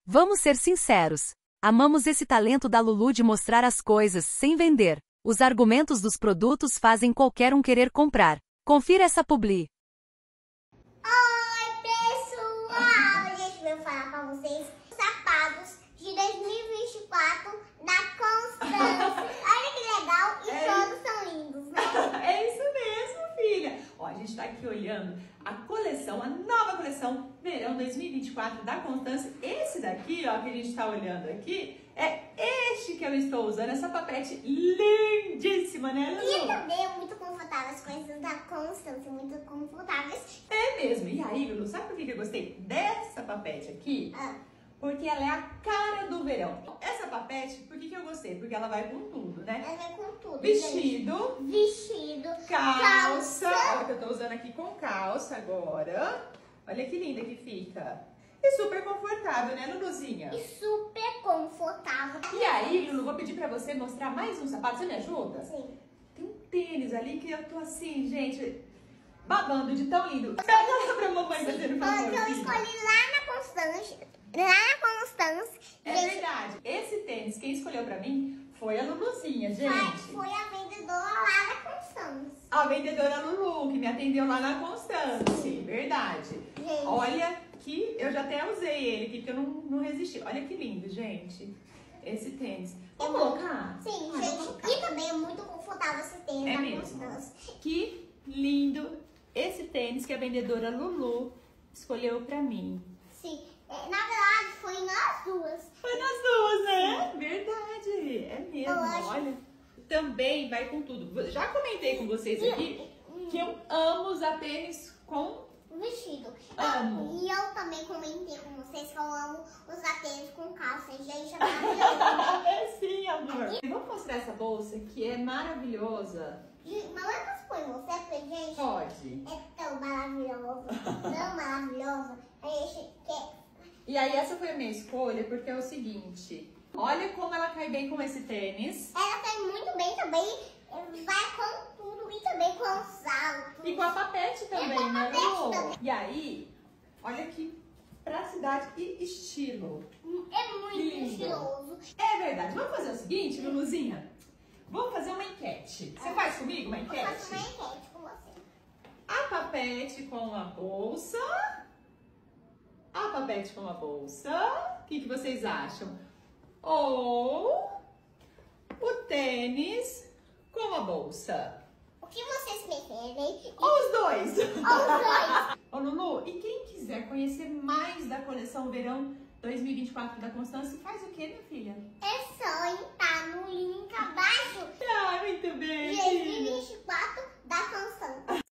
Vamos ser sinceros. Amamos esse talento da Lulu de mostrar as coisas sem vender. Os argumentos dos produtos fazem qualquer um querer comprar. Confira essa publi. Oi, pessoal! Gente, eu vou falar pra vocês os sapatos de 2024 da Constance. Olha que legal e todos são lindos, né? É isso mesmo, filha. Ó, a gente tá aqui olhando a coleção, a nova coleção Verão 2024 da Constance. Esse daqui, ó, que a gente tá olhando aqui, é este que eu estou usando, essa papete lindíssima, né, Lulu? E também é muito confortável, as coisas da Constance, muito confortáveis. É mesmo. E aí, Lulu, sabe por que eu gostei dessa papete aqui? Porque ela é a cara do verão. Essa papete, por que eu gostei? Porque ela vai com tudo, né? Ela vai com tudo, Vestido. gente. Vestido. Calça. Olha que eu tô usando aqui com calça agora. Olha que linda que fica. E super confortável, né, Luluzinha? E super confortável. E aí, Lulu, vou pedir pra você mostrar mais um sapato. Você me ajuda? Sim. Tem um tênis ali que eu tô assim, gente, babando de tão lindo. Pega lá pra mamãe fazendo favor. Porque eu escolhi lá na Constance. Lá na Constance. É verdade. Esse tênis, quem escolheu pra mim foi a Luluzinha, gente. Foi a vendedora lá da Constance. A vendedora Lulu, que me atendeu lá na Constance. Verdade. Gente. Olha que eu já até usei ele aqui, porque eu não resisti. Olha que lindo, gente. Esse tênis. Vamos colocar? Sim, Vou gente. colocar. E também é muito confortável esse tênis É da mesmo. Constance. Que lindo esse tênis que a vendedora Lulu escolheu pra mim. Sim. Na verdade, foi nas duas. Foi nas duas, né? Verdade. É mesmo, Eu acho. olha. Também vai com tudo. Já comentei com vocês aqui que eu amo usar tênis com Vestido. Amo. E eu também comentei com vocês que eu amo usar tênis com calça. Gente, é maravilhoso. É sim, amor. Vamos mostrar essa bolsa que é maravilhosa. Mamãe, posso pôr em você pra gente? Pode. É tão maravilhoso. Tão maravilhoso. A gente quer... E aí essa foi a minha escolha porque é o seguinte. Olha como ela cai bem com esse tênis. Ela cai muito bem também. Vai com tudo e também com os saltos. E com a papete também, com a né, papete Lu? também. E aí, olha que praticidade e estilo. É muito Lindo. estiloso. É verdade. Vamos fazer o seguinte, Luluzinha? Vamos fazer uma enquete. Você faz comigo uma Eu enquete? faço uma enquete com você. A papete com a bolsa. A papete com a bolsa. O que vocês acham? Ou o tênis com a bolsa? O que vocês preferem? Ou os dois? Ou os dois. Ô Lulu, e quem quiser conhecer mais da coleção Verão 2024 da Constance, faz o quê, minha filha?